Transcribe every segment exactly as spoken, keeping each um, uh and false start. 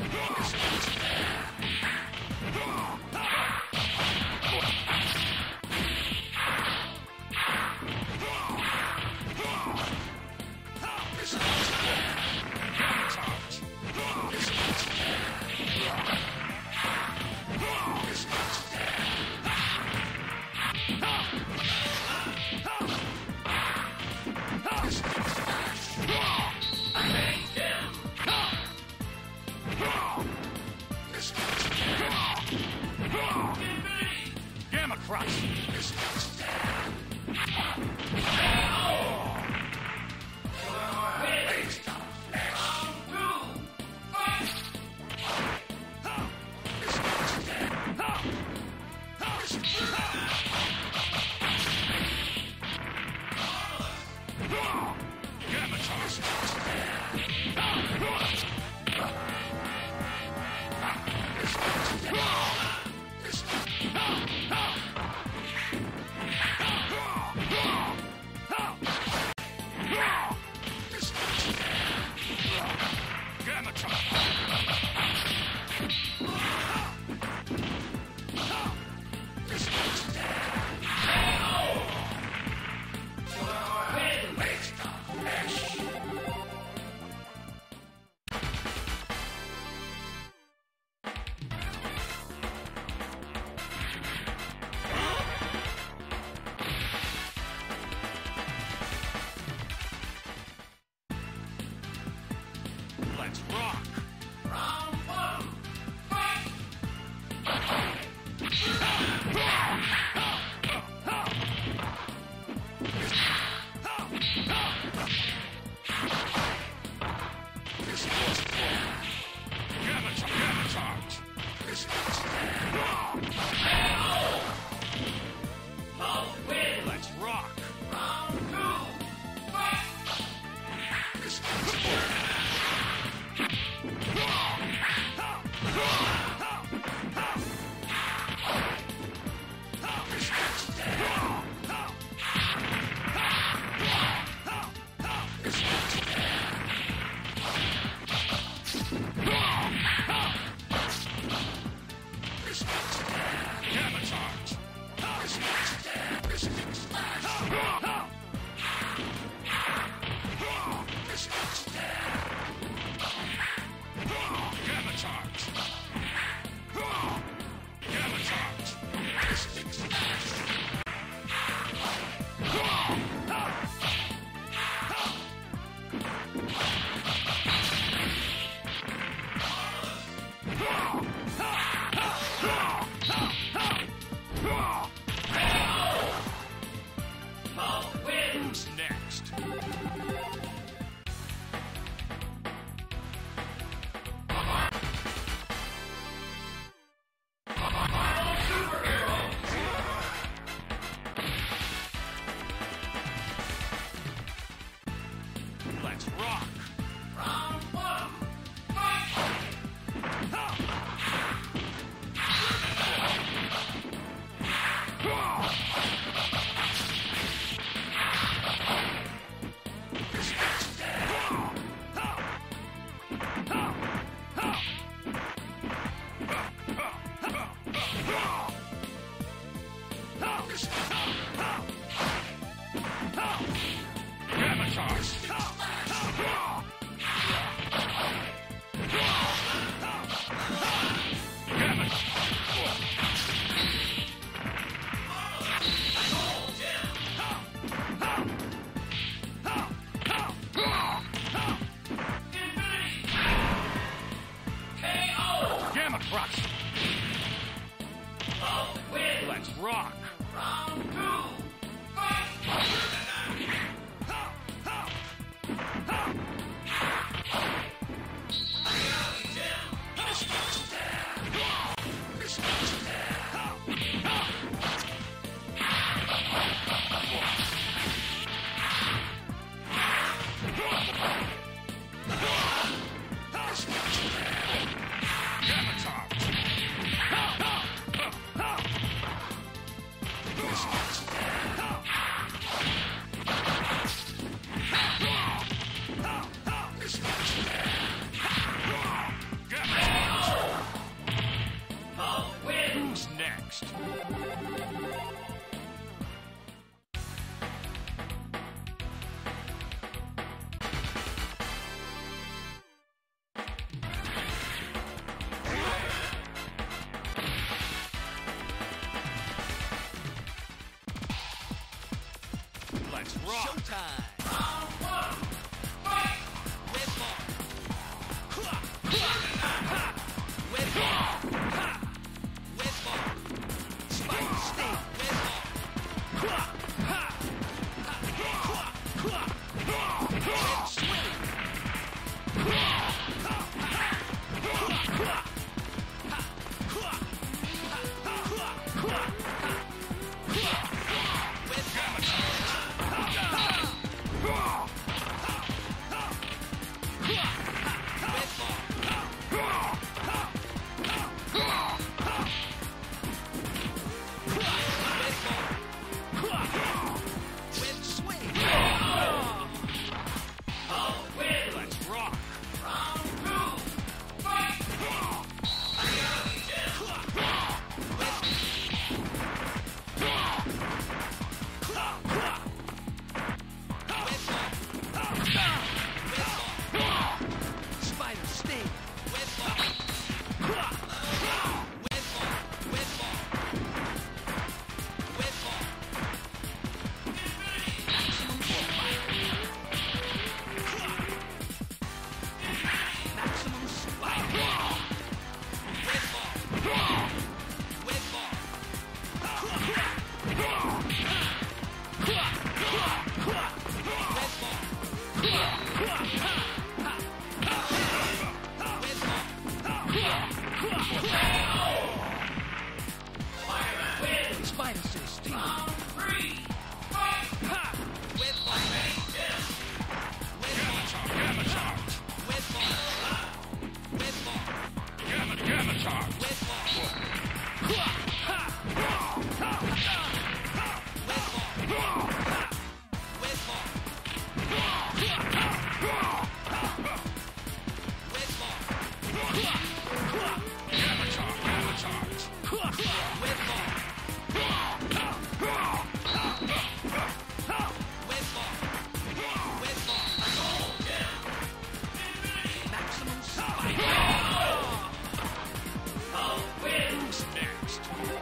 Gamma Crush! Let's rock! Round one, fight! Gamma charge! Gamma charge! Let's rock! Round two, fight! Gamma charge! Gamma charge! Gamma charge! Who's next? Let's rock! Round one, fight! Gamma charge! Gamma Gamma Crush! Let's rock! Round two, fight! Gamma charge! rock. Showtime. Round one. Fight. Red ball. Red ball. Red ball. Spider sting. Red ball. Red swing. Red swing. Let's rock. Round two. Fight. Spider sting. Red ball. Red ball. Red ball. Red ball. Maximum spider. Maximum spider. Red ball. Red ball. Red ball. Spider says sting. Round three. Fight. Red ball. Red Gamma ball. charge. Gamma charge. Red ball. Red ball. Gamma, gamma charge. Red ball. Red ball. Red ball. Red ball. Gamma charge. Gamma charge. Red ball. Red ball. Red ball. Maximum spider. Who's next?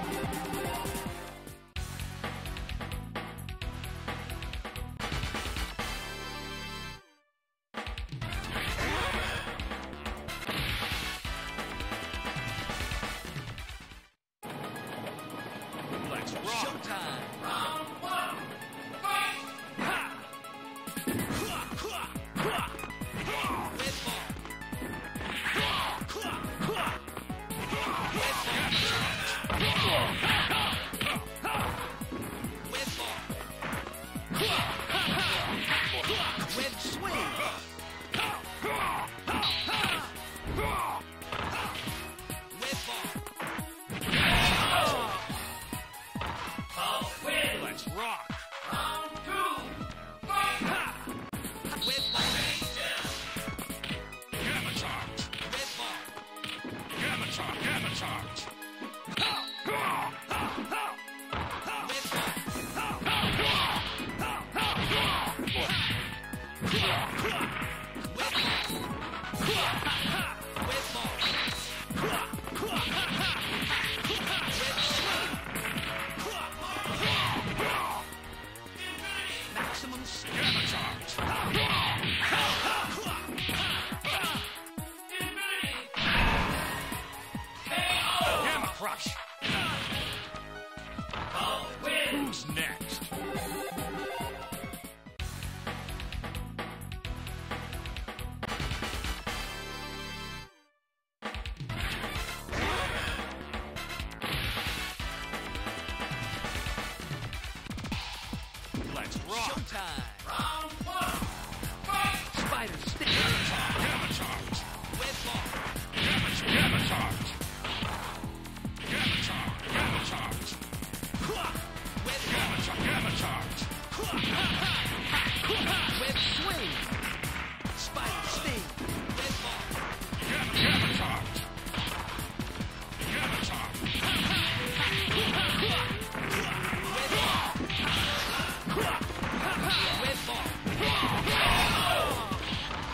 Let's rock. Showtime. Round one. Fight. Red ball. Red ball. Red ball. Red swing. Red ball. Let's rock. Round two. Fight. Red ball. Gamma charge. Red ball. Gamma charge. Gamma charge. Red ball. Red ball. Maximum speed. Gamma charge. Gamma crush. Who's next? Let's rock. Showtime. Round one. Fight. Spider stick. Gamma charge. Red ball. Gamma, gamma charge. Gamma charge. Gamma charge. Red Gamma charge. Gamma charge. Red swing. Spider sting. Red ball. Gamma, gamma charge. Gamma charge. Red ball. Red ball.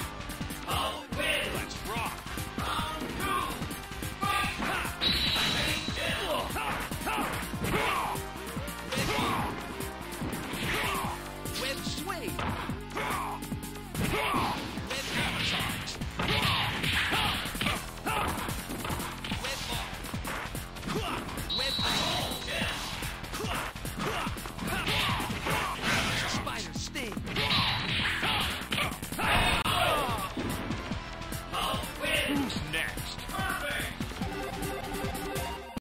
Who's next?